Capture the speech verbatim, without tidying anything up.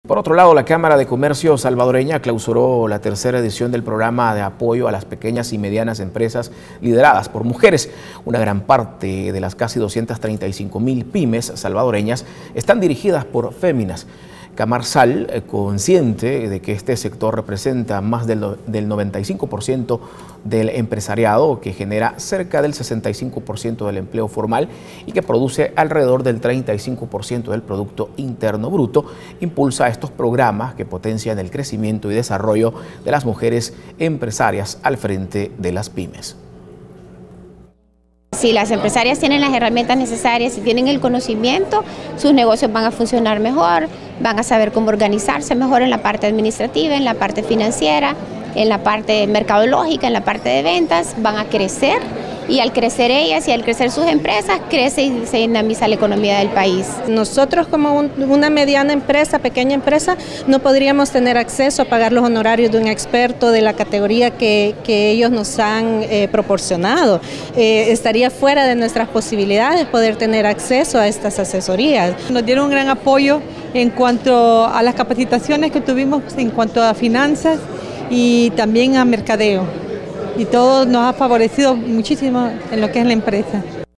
Por otro lado, la Cámara de Comercio salvadoreña clausuró la tercera edición del programa de apoyo a las pequeñas y medianas empresas lideradas por mujeres. Una gran parte de las casi doscientas treinta y cinco mil pymes salvadoreñas están dirigidas por féminas. Camarsal, consciente de que este sector representa más del, del noventa y cinco por ciento del empresariado, que genera cerca del sesenta y cinco por ciento del empleo formal y que produce alrededor del treinta y cinco por ciento del Producto Interno Bruto, impulsa estos programas que potencian el crecimiento y desarrollo de las mujeres empresarias al frente de las pymes. Si las empresarias tienen las herramientas necesarias y tienen el conocimiento, sus negocios van a funcionar mejor, van a saber cómo organizarse mejor en la parte administrativa, en la parte financiera, en la parte mercadológica, en la parte de ventas, van a crecer y al crecer ellas y al crecer sus empresas, crece y se dinamiza la economía del país. Nosotros como un, una mediana empresa, pequeña empresa, no podríamos tener acceso a pagar los honorarios de un experto de la categoría que, que ellos nos han eh, proporcionado. Eh, estaría fuera de nuestras posibilidades poder tener acceso a estas asesorías. Nos dieron un gran apoyo en cuanto a las capacitaciones que tuvimos en cuanto a finanzas y también a mercadeo. Y todo nos ha favorecido muchísimo en lo que es la empresa.